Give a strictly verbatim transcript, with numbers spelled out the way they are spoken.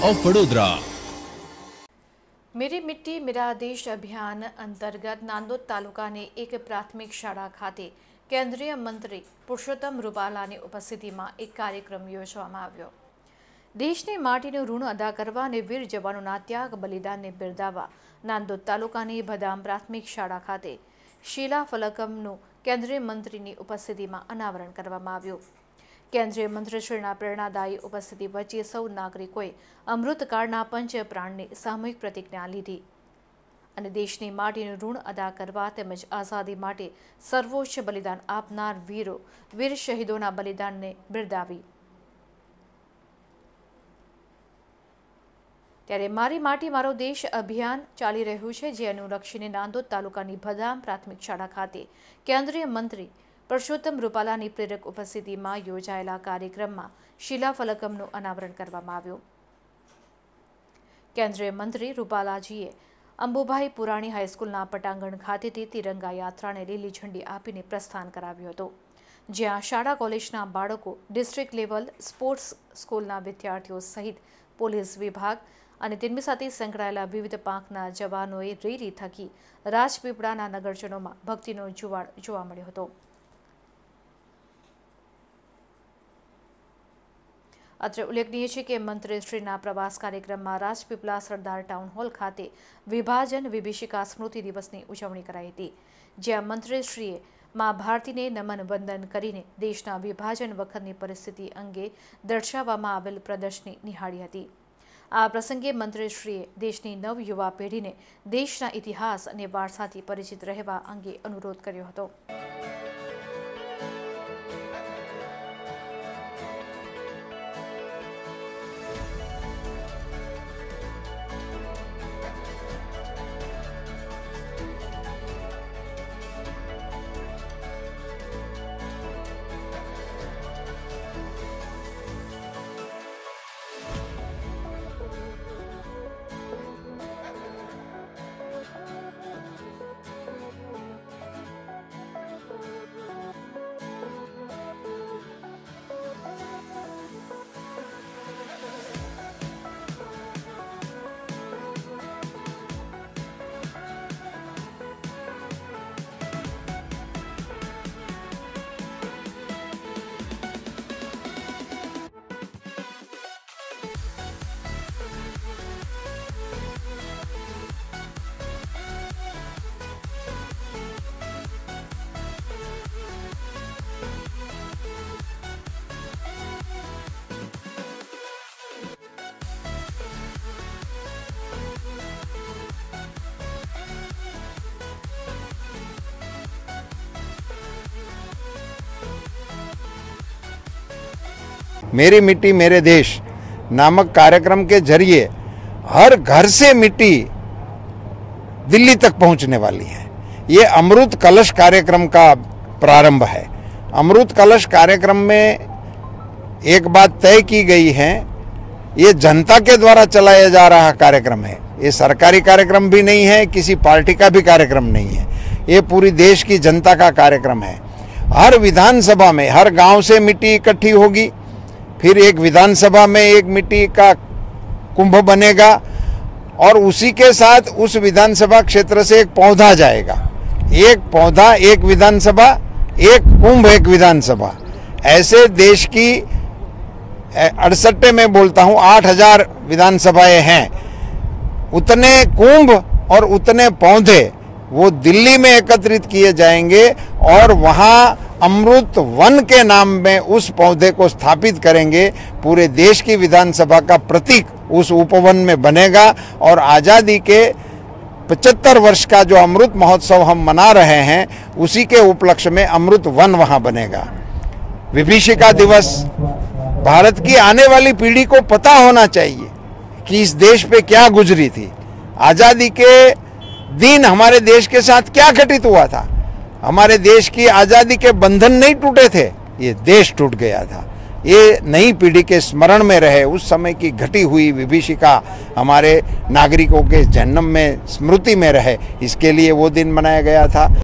Of Vadodara. मेरी मिट्टी मेरा देश अभियान अंतर्गत नांदोद तालुकाની એક પ્રાથમિક શાળા ખાતે કેન્દ્રીય મંત્રી પુરુષોત્તમ રૂપાલાની ઉપસ્થિતિમાં એક કાર્યક્રમ યોજવામાં આવ્યો। દેશની માટીનું ઋણ અદા કરવા અને વીર જવાનોના ત્યાગ બલિદાનને બિરદાવવા નાંદોદ તાલુકાની બદામ પ્રાથમિક શાળા ખાતે શિલાફલકમનું કેન્દ્રીય મંત્રીની ઉપસ્થિતિમાં અનાવરણ કરવામાં આવ્યું। केंद्रीय मंत्रीश्रीना प्रेरणादायी उपस्थिति वच्चे सौ नागरिकोए अमृतकाळना पंचप्राणनी सामूहिक प्रतिज्ञा लीधी अने देशनी माटीनुं ऋण अदा करवा तेमज आजादी माटे सर्वोच्च बलिदान आपनार वीरो वीर शहीदोना बलिदानने बिरदावी। त्यारे मारी माटी मारो देश अभियान चाली रह्युं छे, जे अनुलक्षीने नांदोद तालुकानी बदाम प्राथमिक शाळा खाते केंद्रीय मंत्री पुरुषोत्तम रूपालानी प्रेरक उपस्थिति में योजायेला कार्यक्रम में शिलाफलकमનું अनावरण करवामां આવ્યું। केंद्रीय मंत्री रूपालाजीए अंबुभाई पुराणी हाईस्कूलना पटांगण खातेथी तिरंगा यात्राने लीली झंडी आपीने प्रस्थान कराव्युं हतुं, ज्यां शाळा कॉलेजना बाळको, डिस्ट्रिक्ट लेवल स्पोर्ट्स स्कूलना विद्यार्थीओ सहित पोलीस विभाग અને તેમની સાથે સંકળાયેલા વિવિધ પાંખના જવાનોએ રેલી થકી રાજપીપળાના નગરજનોમાં ભક્તિનો જુવાળ જોવા મળ્યો હતો। अत्र उल्लेखनीय है कि मंत्रीश्रीना प्रवास कार्यक्रम में राजपीपला सरदार टाउन हॉल खाते विभाजन विभीषिका स्मृति दिवस की उजवणी कराई थी, ज्यां मंत्रीश्रीए मां भारती ने नमन वंदन करीने देशना विभाजन वखतनी परिस्थिति अंगे दर्शाववामां आवेल प्रदर्शनी निहाળી हती। आ प्रसंगे मंत्रीश्रीए देशनी नव युवा पेढ़ी ने देशना इतिहास अने वारसाथी परिचित रहेवा अंगे अनुरोध कर्यो हतो। मेरी मिट्टी मेरे देश नामक कार्यक्रम के जरिए हर घर से मिट्टी दिल्ली तक पहुंचने वाली है। ये अमृत कलश कार्यक्रम का प्रारंभ है। अमृत कलश कार्यक्रम में एक बात तय की गई है, ये जनता के द्वारा चलाया जा रहा कार्यक्रम है। ये सरकारी कार्यक्रम भी नहीं है, किसी पार्टी का भी कार्यक्रम नहीं है, ये पूरी देश की जनता का कार्यक्रम है। हर विधानसभा में हर गांव से मिट्टी इकट्ठी होगी, फिर एक विधानसभा में एक मिट्टी का कुंभ बनेगा और उसी के साथ उस विधानसभा क्षेत्र से एक पौधा जाएगा। एक पौधा एक विधानसभा, एक कुंभ एक विधानसभा। ऐसे देश की अड़सठ में बोलता हूँ आठ हजार विधानसभाएं हैं। उतने कुंभ और उतने पौधे वो दिल्ली में एकत्रित किए जाएंगे और वहाँ अमृत वन के नाम में उस पौधे को स्थापित करेंगे। पूरे देश की विधानसभा का प्रतीक उस उपवन में बनेगा और आज़ादी के पचहत्तर वर्ष का जो अमृत महोत्सव हम मना रहे हैं उसी के उपलक्ष्य में अमृत वन वहाँ बनेगा। विभीषिका दिवस, भारत की आने वाली पीढ़ी को पता होना चाहिए कि इस देश पे क्या गुजरी थी, आज़ादी के दिन हमारे देश के साथ क्या घटित हुआ था। हमारे देश की आज़ादी के बंधन नहीं टूटे थे, ये देश टूट गया था। ये नई पीढ़ी के स्मरण में रहे, उस समय की घटी हुई विभीषिका हमारे नागरिकों के जन्म में स्मृति में रहे, इसके लिए वो दिन मनाया गया था।